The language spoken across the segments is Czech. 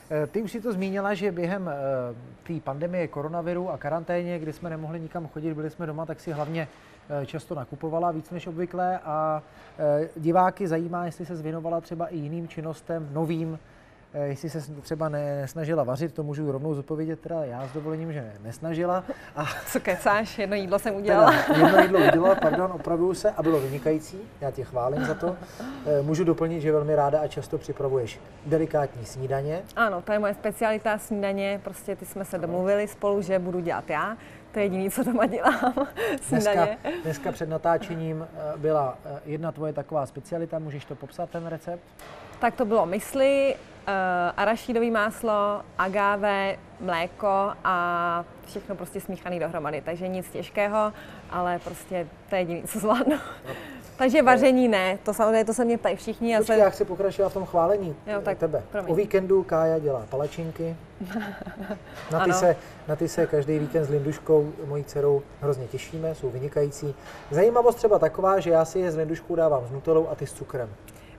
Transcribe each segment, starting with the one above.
Ty už si to zmínila, že během té pandemie koronaviru a karanténě, kdy jsme nemohli nikam chodit, byli jsme doma, tak si hlavně často nakupovala víc než obvykle a diváky zajímá, jestli se věnovala třeba i jiným činnostem, novým, jestli se třeba nesnažila vařit, to můžu rovnou zodpovědět teda já s dovolením, že nesnažila. A co kecáš, jedno jídlo jsem udělala. Teda, jedno jídlo udělala, pardon, opravuju se a bylo vynikající, já tě chválím za to. Můžu doplnit, že velmi ráda a často připravuješ delikátní snídaně. Ano, to je moje specialita snídaně, prostě ty jsme se domluvili spolu, že budu dělat já. To je jediné, co doma dělám, snídaně. Dneska před natáčením byla jedna tvoje taková specialita, můžeš to popsat, ten recept? Tak to bylo mysli, arašídové máslo, agáve, mléko a všechno prostě smíchané dohromady. Takže nic těžkého, ale prostě to je jediné, co zvládnu. Takže vaření ne, to samozřejmě to se mě ptají všichni. Já chci pokračovat v tom chválení tebe. Promiň. O víkendu Kája dělá palačinky. Na ty se každý víkend s Linduškou, mojí dcerou, hrozně těšíme, jsou vynikající. Zajímavost třeba taková, že já si je s Linduškou dávám s nutelou a ty s cukrem.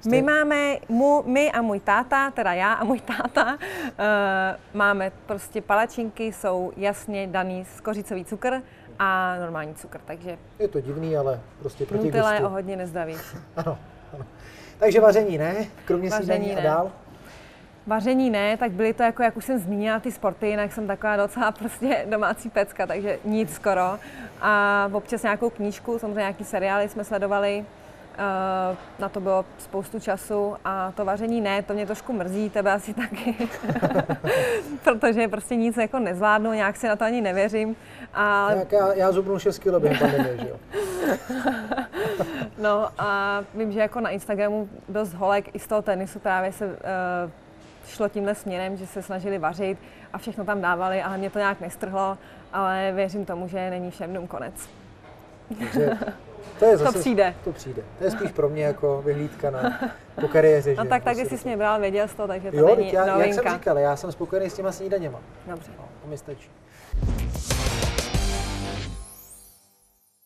My a můj táta, teda já a můj táta, máme prostě palačinky, jsou jasně daný kořicový cukr a normální cukr, takže... Je to divný, ale prostě proti gustu. Nutella je o hodně nezdravější. Ano. Takže vaření ne, kromě snídaní a dál? Vaření ne, tak byly to jako, jak už jsem zmínila, ty sporty, jinak jsem taková docela prostě domácí pecka, takže nic skoro. A občas nějakou knížku, samozřejmě nějaký seriály jsme sledovali. Na to bylo spoustu času a to vaření ne, to mě trošku mrzí, tebe asi taky, protože prostě nic jako nezvládnu, nějak si na to ani nevěřím. A... Já zubnu 6 kg během pandemie, že jo? No a vím, že jako na Instagramu dost holek i z toho tenisu právě se šlo tímhle směrem, že se snažili vařit a všechno tam dávali, ale mě to nějak nestrhlo, ale věřím tomu, že není všem dnům konec. Takže to je zase, to přijde. To přijde. To je spíš pro mě jako vyhlídka po kariéře. No tak když jsi mě bral, věděl jsi to, takže to jo, není novinka. Jak jsem říkal, já jsem spokojený s těma snídaněma. Dobře. No, to mi stačí.